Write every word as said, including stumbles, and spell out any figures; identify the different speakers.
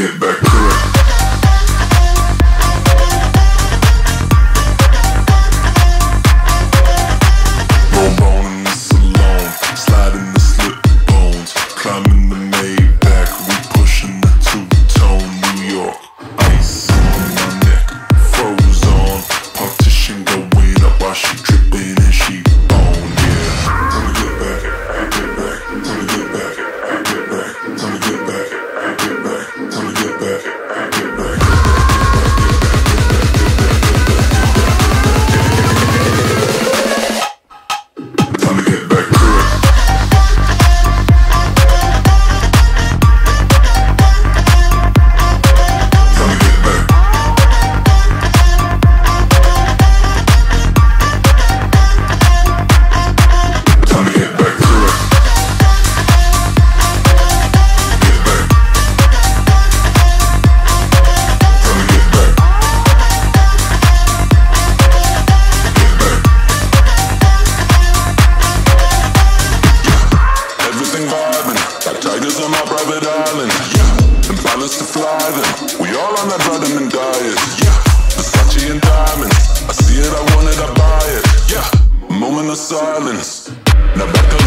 Speaker 1: get back to it. Roll bone in the salon, sliding the slip bones, climbing the Maybach, we pushing the two-tone. New York, ice on my neck, froze on, partition going up while she dripping and she bone, yeah. Time to get back, get back, time to get back, get back, time to get back, get back, time to get back, get back. Tigers on my private island, yeah. And pilots to fly them. We all on that vitamin diet, yeah. Versace and diamonds. I see it, I want it, I buy it, yeah. Moment of silence. Now back up.